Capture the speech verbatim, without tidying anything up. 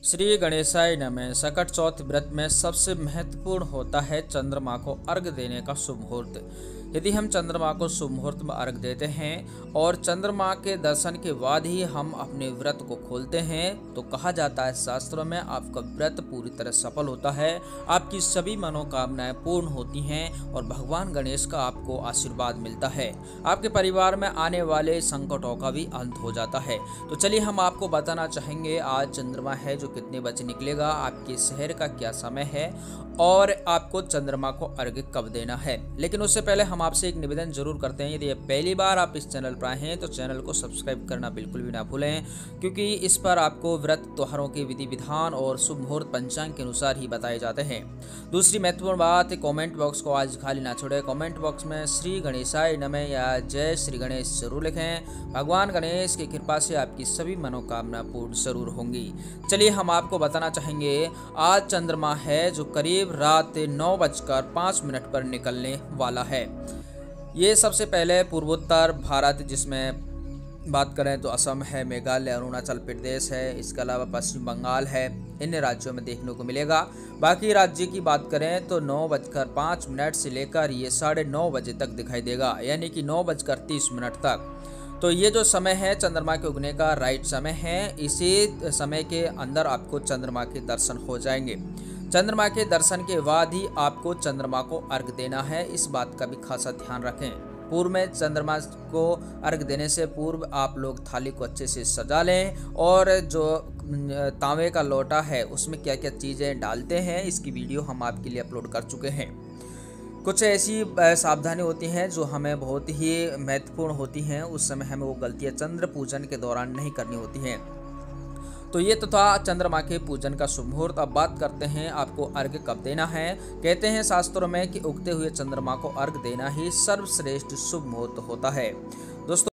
श्री गणेशाय नमः। सकट चौथ व्रत में सबसे महत्वपूर्ण होता है चंद्रमा को अर्घ देने का शुभ मुहूर्त। यदि हम चंद्रमा को शुभ मुहूर्त में अर्घ देते हैं और चंद्रमा के दर्शन के बाद ही हम अपने व्रत को खोलते हैं तो कहा जाता है शास्त्रों में आपका व्रत पूरी तरह सफल होता है, आपकी सभी मनोकामनाएं पूर्ण होती हैं और भगवान गणेश का आपको आशीर्वाद मिलता है। आपके परिवार में आने वाले संकटों का भी अंत हो जाता है। तो चलिए हम आपको बताना चाहेंगे आज चंद्रमा है जो कितने बजे निकलेगा, आपके शहर का क्या समय है और आपको चंद्रमा को अर्घ कब देना है। लेकिन उससे पहले हम आपसे एक निवेदन जरूर करते हैं, यदि पहली बार आप इस चैनल पर आए हैं तो चैनल को सब्सक्राइब करना बिल्कुल भी ना भूलें, क्योंकि इस पर आपको व्रत त्योहारों के विधि विधान और शुभ मुहूर्त पंचांग के अनुसार ही बताए जाते हैं। दूसरी महत्वपूर्ण बात, कमेंट बॉक्स को आज खाली ना छोड़े। कमेंट बॉक्स में श्री गणेशाय नमः या जय श्री गणेश जरूर लिखें। भगवान गणेश की कृपा से आपकी सभी मनोकामना पूर्ण जरूर होंगी। चलिए हम आपको बताना चाहेंगे, आज चंद्रमा है जो करीब रात नौ बजकर पाँच मिनट पर निकलने वाला है। ये सबसे पहले पूर्वोत्तर भारत, जिसमें बात करें तो असम है, मेघालय, अरुणाचल प्रदेश है, इसके अलावा पश्चिम बंगाल है, इन राज्यों में देखने को मिलेगा। बाकी राज्य की बात करें तो नौ बजकर पाँच मिनट से लेकर ये साढ़े नौ बजे तक दिखाई देगा, यानी कि नौ बजकर तीस मिनट तक। तो ये जो समय है चंद्रमा के उगने का राइट समय है, इसी समय के अंदर आपको चंद्रमा के दर्शन हो जाएंगे। चंद्रमा के दर्शन के बाद ही आपको चंद्रमा को अर्घ देना है, इस बात का भी खासा ध्यान रखें। पूर्व में चंद्रमा को अर्घ देने से पूर्व आप लोग थाली को अच्छे से सजा लें और जो तांबे का लोटा है उसमें क्या क्या चीज़ें डालते हैं इसकी वीडियो हम आपके लिए अपलोड कर चुके हैं। कुछ ऐसी सावधानी होती हैं जो हमें बहुत ही महत्वपूर्ण होती हैं, उस समय हमें वो गलतियाँ चंद्र पूजन के दौरान नहीं करनी होती हैं। तो ये तो था चंद्रमा के पूजन का शुभ मुहूर्त। अब बात करते हैं आपको अर्घ कब देना है। कहते हैं शास्त्रों में कि उगते हुए चंद्रमा को अर्घ देना ही सर्वश्रेष्ठ शुभ मुहूर्त होता है। दोस्तों